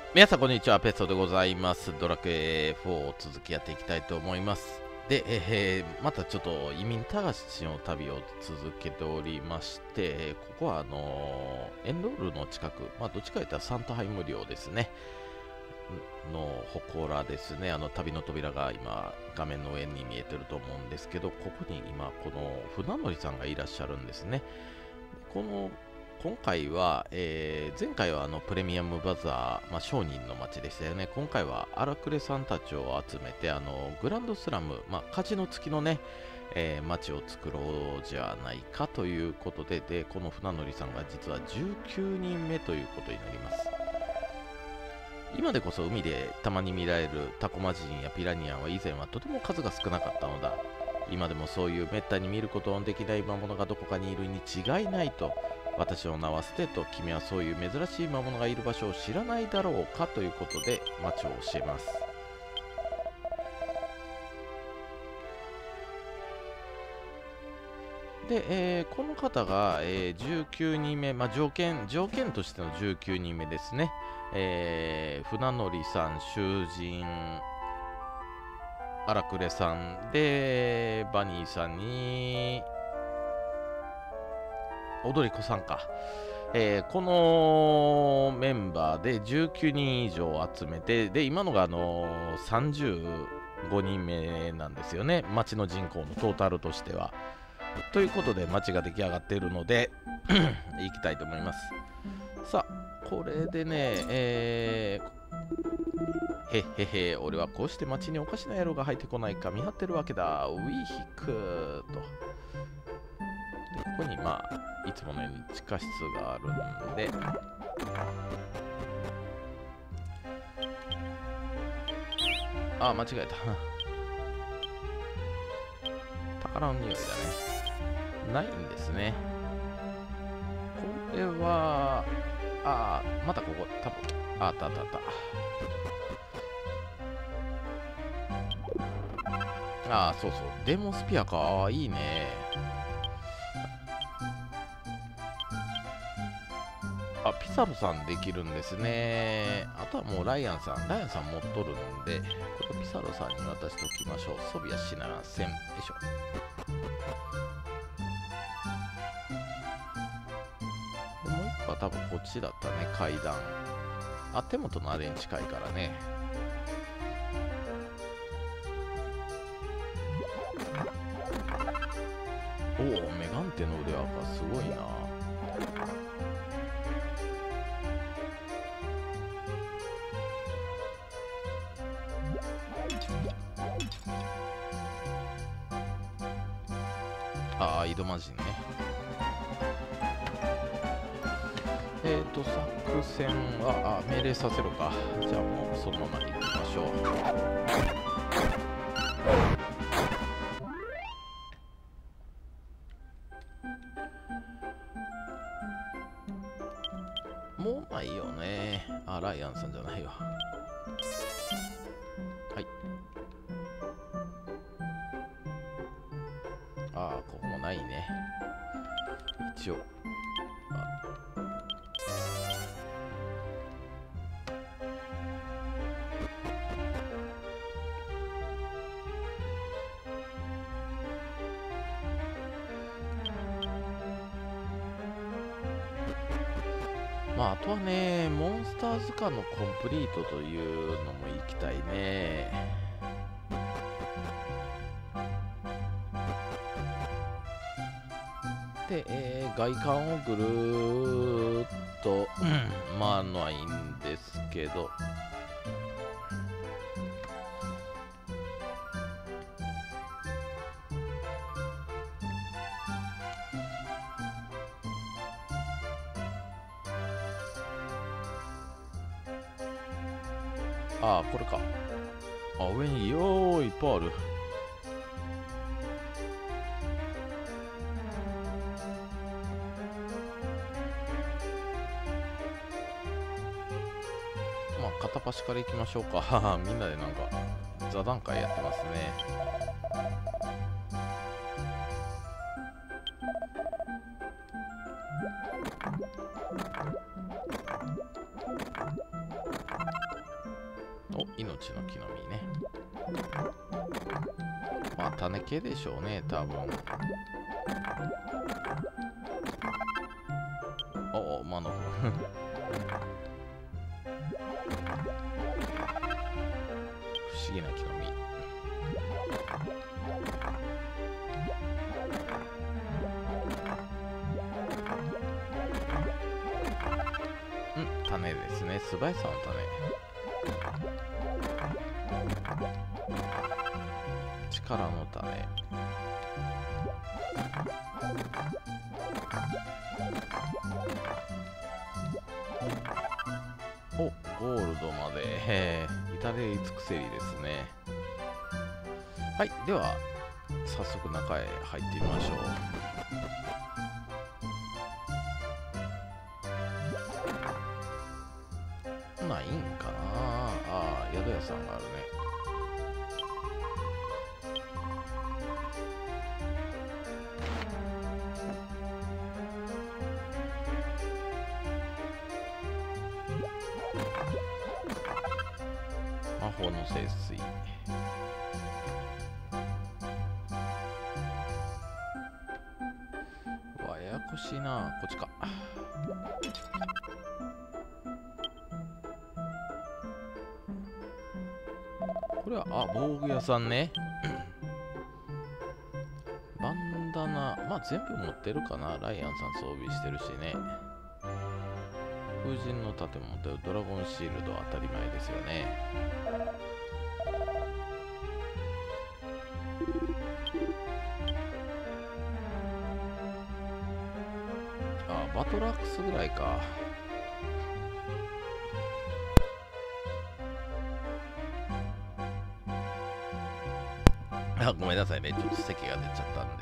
皆さんこんにちは、ペストでございます。ドラクエ4を続きやっていきたいと思います。で、またちょっと移民探しの旅を続けておりまして、ここはエンロールの近く、どっちかといったらサントハイム領ですね、の祠ですね。旅の扉が今画面の上に見えてると思うんですけど、ここに今この船乗りさんがいらっしゃるんですね。今回は、前回はプレミアムバザー、商人の街でしたよね。今回は荒くれさんたちを集めて、グランドスラム、カジノ付きのね、街を作ろうじゃないかということで、この船乗りさんが実は19人目ということになります。今でこそ海でたまに見られるタコマジンやピラニアは以前はとても数が少なかったのだ。今でもそういうめったに見ることのできない魔物がどこかにいるに違いないと私を名は捨てと、君はそういう珍しい魔物がいる場所を知らないだろうかということで街を教えます。で、この方が、19人目、条件としての19人目ですね。船乗りさん、囚人、荒くれさんで、バニーさんに、踊り子さんか。このメンバーで19人以上集めて、で、今のが35人目なんですよね。町の人口のトータルとしては。ということで、町が出来上がっているので、行きたいと思います。さあ、これでね、へっへへ、俺はこうして町におかしな野郎が入ってこないか見張ってるわけだ。ウィーヒックと。で、ここにいつものように地下室があるんで、間違えた。宝の匂いだね。ないんですね。これは、またここ、多分、あったあったあった。そうそう。デモスピアか。いいね。ピサロさんできるんですね。あとはもうライアンさん持っとるんで、これピサロさんに渡しておきましょう。ソビはしなません。よいしょ。でもう一個は多分こっちだったね、階段。手元のあれに近いからね。おお、メガンテの腕輪がすごいな。井戸魔人ね。作戦は、命令させろか。じゃあもうそのまま行きましょう。もういいよね。ライアンさんじゃないわ。はい。ここもないね。一応。あとはね、モンスターズカのコンプリートというのも行きたいね。で、外観をぐるーっと、回るのはいいんですけど、これか。上によーいっぱいある。片っ端から行きましょうか。みんなでなんか座談会やってますね。 命の木の実ね。まあ種系でしょうね、多分。おお、マノフ不思議な木の実。種ですね。素早さの種。力の種。お、ゴールドまで。至れり尽くせりですね。はい、では早速中へ入ってみましょう。ないんかなあ。宿屋さんがあるね。魔法の聖水。うわ、ややこしいな。こっちか。これは、防具屋さんね。バンダナ、まあ全部持ってるかな。ライアンさん装備してるしね。風神の盾も持ってる。ドラゴンシールドは当たり前ですよね。バトラックスぐらいか。ごめんなさいね、ちょっと咳が出ちゃったんで。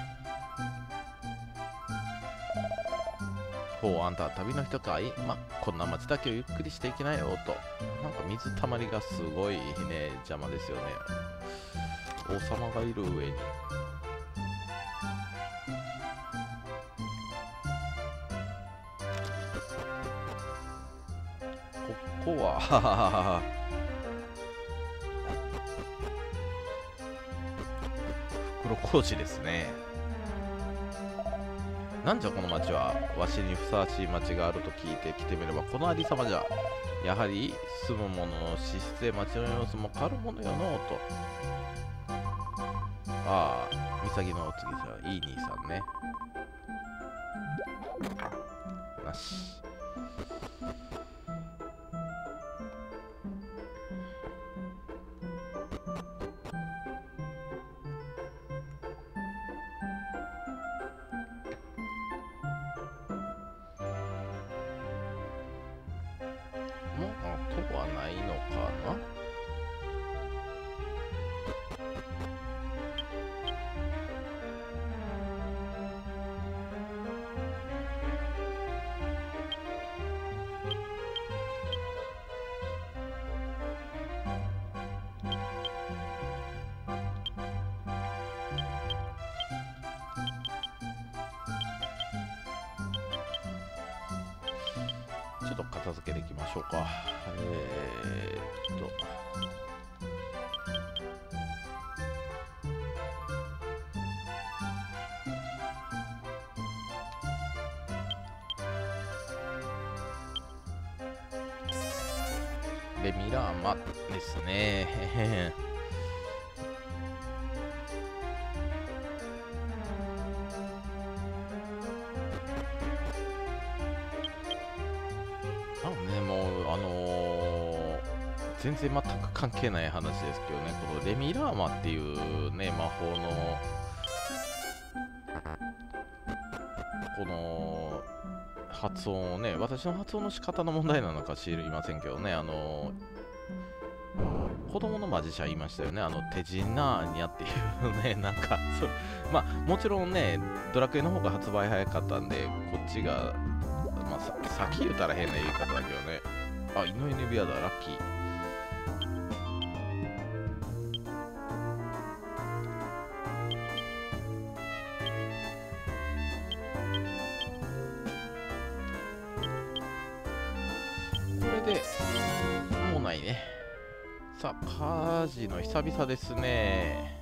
ほう、あんた旅の人かい。こんな街だけをゆっくりしていけないよと。なんか水たまりがすごいね、邪魔ですよね。王様がいる上に。ここは袋小路ですね。なんじゃこの町は。わしにふさわしい町があると聞いて来てみればこのありさまじゃ。やはり住む者の資質で町の様子も変わるものよのうと。ああ、潔のお次さん、いい兄さんね。なし。もうあとはないのかな。ちょっと片付けていきましょうか。レミラーマですね。全然全く関係ない話ですけどね、このレミラーマっていうね、魔法のこの発音をね、私の発音の仕方の問題なのか知りませんけどね、子供のマジシャンいましたよね、テジナーニャっていうね、なんかもちろんね、ドラクエの方が発売早かったんで、こっちが、先言うたら変な言い方だけどね。イノイヌビアだ、ラッキー。これでもうないね。 さあ、カジノ久々ですね。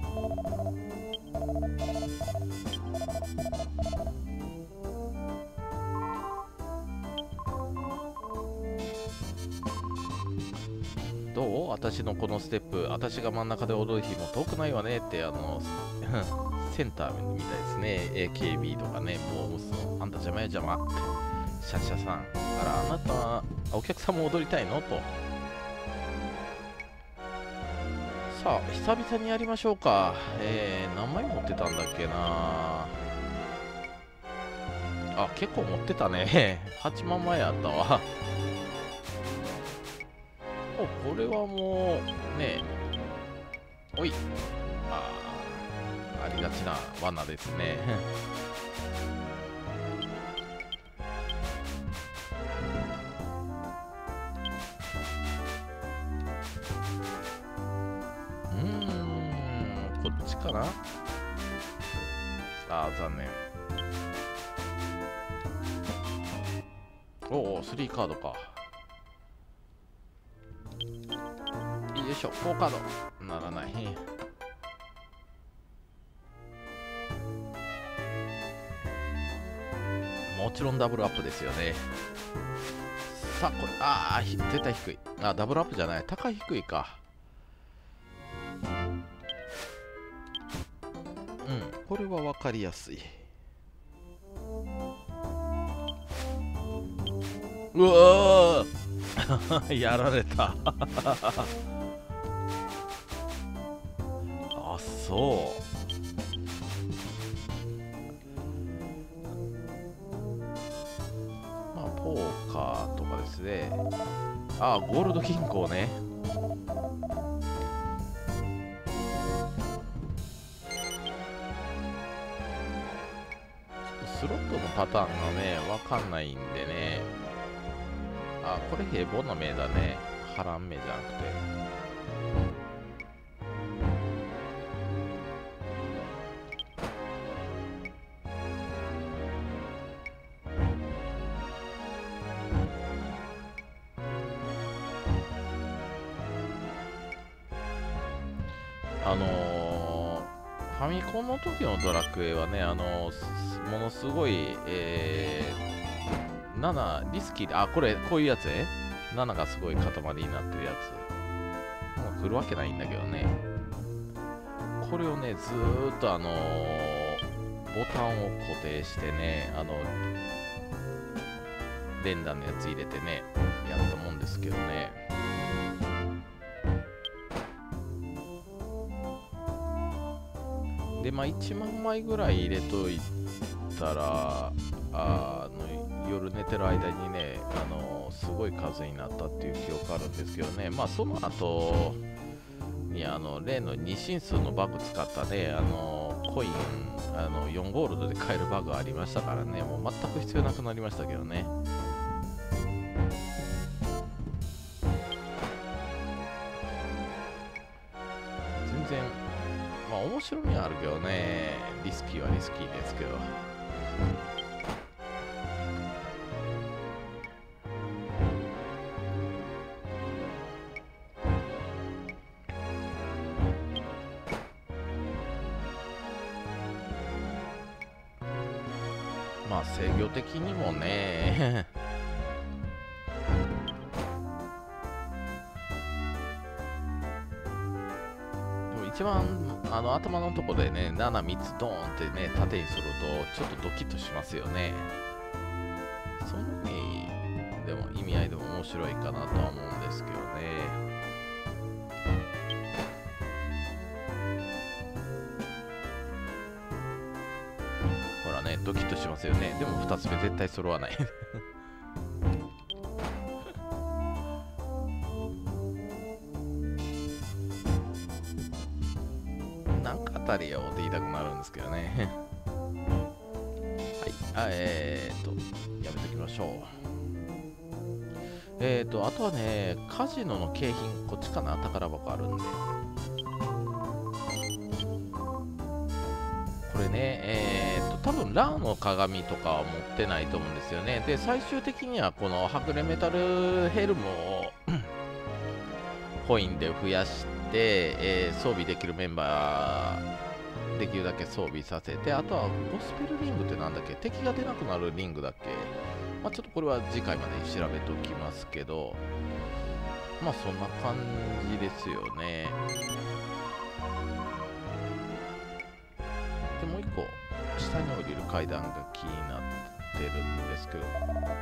どう？私のこのステップ、私が真ん中で踊る日も遠くないわねって、センターみたいですね。AKB とかね、モームスの、あんた邪魔や邪魔って。シャシャさん、あら、あなた、お客さんも踊りたいのと。さあ、久々にやりましょうか。何枚持ってたんだっけな。あ、結構持ってたね。8万枚あったわ。お、これはもう、ね、おい。ありがちな罠ですね。こっちかな。残念。おお、3カードか。よいしょ、4カード。ならない。もちろんダブルアップですよね。さあ、これ、絶対低い。ダブルアップじゃない。高い低いか。これは分かりやすい。うわーやられた。そう。まあ、ポーカーとかですね。ゴールド銀行ね。スロットのパターンがね、わかんないんでね。これ平凡な目だね。波乱目じゃなくて。ファミコンの時のドラクエはね、ものすごい、7、リスキーで、これ、こういうやつね。7がすごい塊になってるやつ。もう来るわけないんだけどね。これをね、ずーっとボタンを固定してね、連打のやつ入れてね、やったもんですけどね。で、1万枚ぐらい入れといたら、夜寝てる間にね、すごい数になったっていう記憶あるんですけどね、その後に、例の二進数のバグ使ったね、コイン、4ゴールドで買えるバグありましたからね、もう全く必要なくなりましたけどね。全然、面白みはあるけどね、リスキーはリスキーですけど。制御的にもねでも一番頭のとこでね73つドーンってね縦にするとちょっとドキッとしますよね。その意味でも意味合いでも面白いかなとは思うんですけどね。ドキッとしますよね。でも2つ目絶対揃わないなんかあたりよって言いたくなるんですけどねはい、やめときましょう。あとはね、カジノの景品、こっちかな、宝箱あるんで。これね、多分ラーの鏡とかは持ってないと思うんですよね。で、最終的にはこのはぐれメタルヘルムをコインで増やして、装備できるメンバーできるだけ装備させて、あとはゴスペルリングってなんだっけ、敵が出なくなるリングだっけ、まあ、ちょっとこれは次回までに調べておきますけど、まあそんな感じですよね。でもう一個下に降りる階段が気になってるんですけど、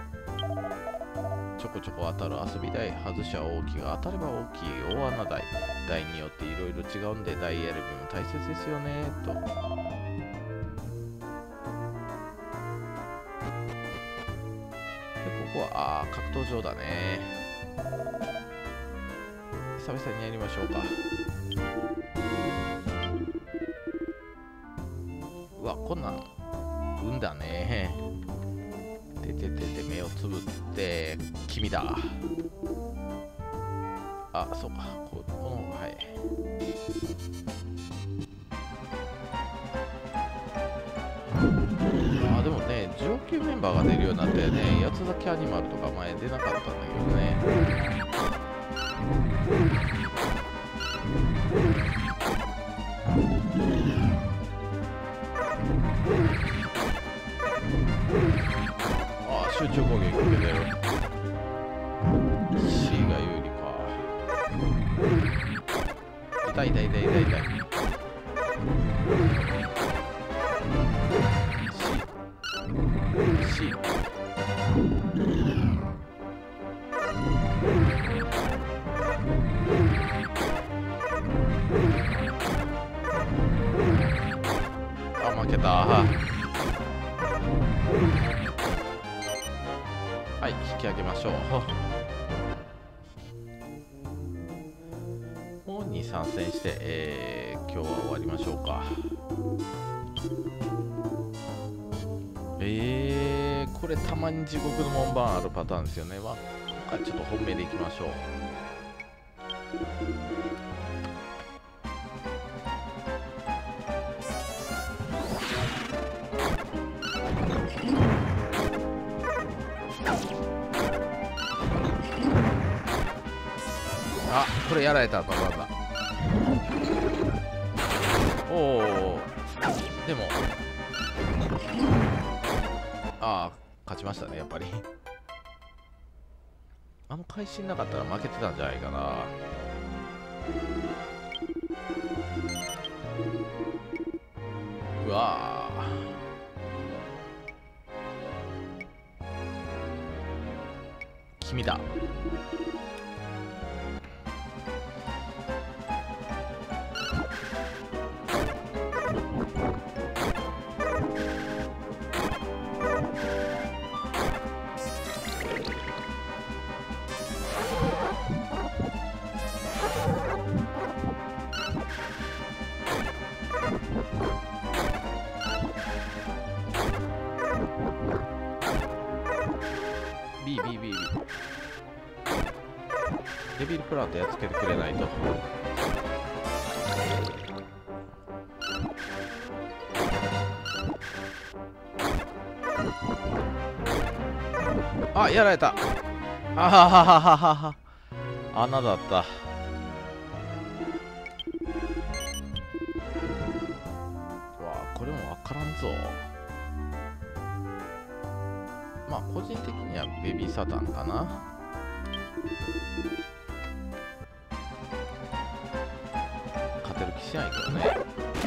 ちょこちょこ当たる遊び台、外しは大きいが当たれば大きい大穴台、台によっていろいろ違うんでダイヤルビも大切ですよねと。でここは格闘場だね。久々にやりましょうか。うわ、こんなん運だね。てててて、目をつぶって君だ。あ、そうか、このはい。でもね、上級メンバーが出るようになったよね。八つ咲きアニマルとか前出なかったんだけどね。集中攻撃受けてる。C が有利か。痛い痛い痛い痛い痛い。C。負けた。はい、引き上げましょう。もう2、3戦して、今日は終わりましょうか。これたまに地獄の門番あるパターンですよね。まあ、今回ちょっと本命でいきましょう。これやられたらなんだ。おお、でも勝ちましたね、やっぱり。会心なかったら負けてたんじゃないかな。うわ君だ。デビルプラントやっつけてくれないと。やられた。はははははは。穴だった。これも分からんぞ。まあ個人的にはベビーサタンかな。勝てる気しないけどね。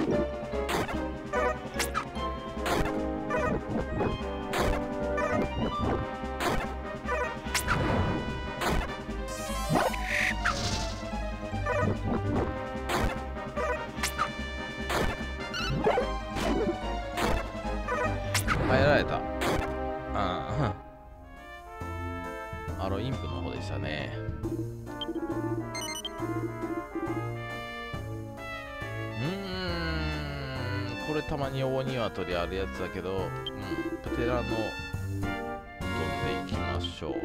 入られた。インプの方でしたね。これたまに大鶏あるやつだけど、プテラノ飛んでいきましょう。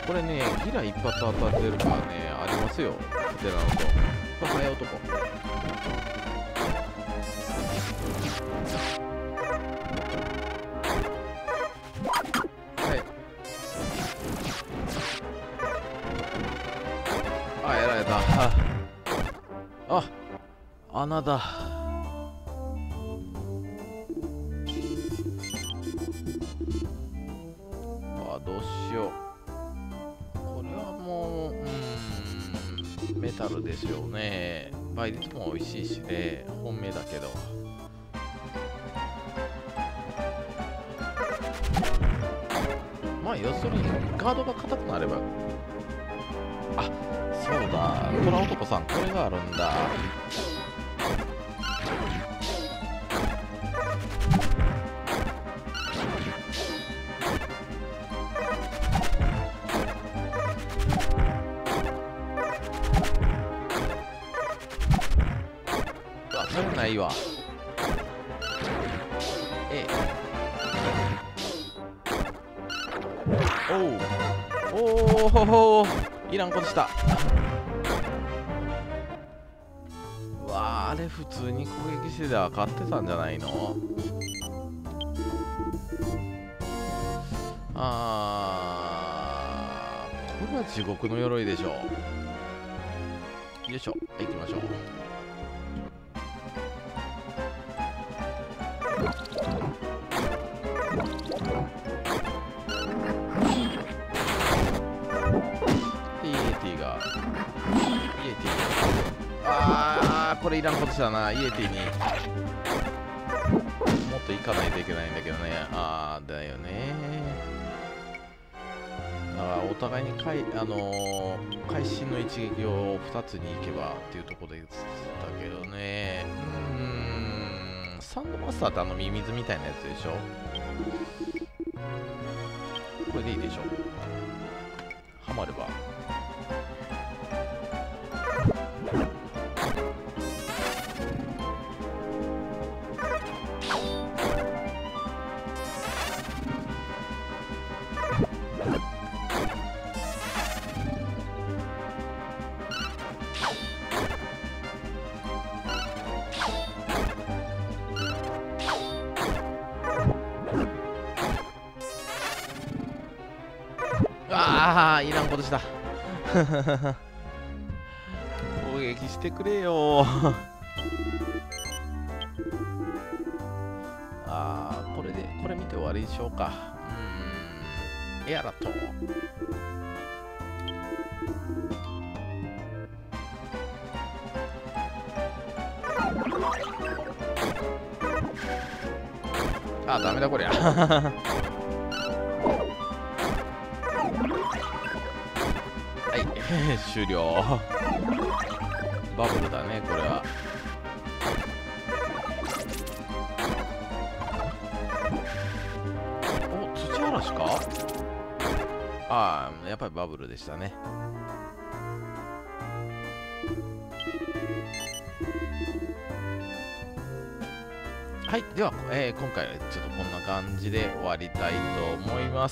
これね、ギラ一発当たってるからね、ありますよ。テラノと。これ早男。はい。あ、やられた。あ、穴だ。どうしよう。これはもう、メタルですよね。倍率も美味しいしね。本命だけど。まあ、要するに、ガードが硬くなれば。あ、そうだ。トラ男さん、これがあるんだ。それないわ。おお、いらんことした。うわあ、あれ普通に攻撃してたら勝ってたんじゃないの？これは地獄の鎧でしょ。よいしょ、行きましょう。これいらんことしたな。イエティにもっと行かないといけないんだけどね。だよね。だからお互いに会心の一撃を2つに行けばっていうところで言ってたけどね。サンドマスターってミミズみたいなやつでしょ。これでいいでしょ。ハマれば。いらんことした。攻撃してくれよ。これ見て終わりでしょうか。エアラット。ダメだこりゃ。終了。バブルだね、これは。土嵐か？やっぱりバブルでしたね。はい、では、今回はちょっとこんな感じで終わりたいと思います。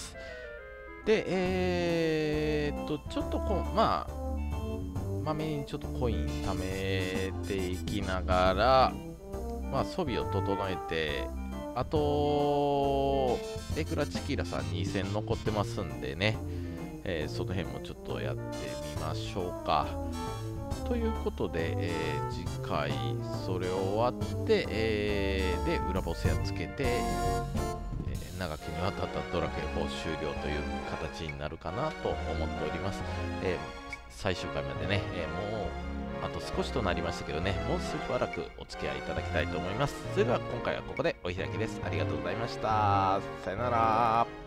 で、ちょっとまめにちょっとコイン貯めていきながら、装備を整えて、あと、エクラチキラさん2戦残ってますんでね、その辺もちょっとやってみましょうか。ということで、次回それ終わって、で、裏ボスやっつけて、長きにわたったドラクエ4終了という形になるかなと思っております。最終回までね、もうあと少しとなりましたけどね、もうしばらくお付き合いいただきたいと思います。それでは今回はここでお開きです。ありがとうございました。さよなら。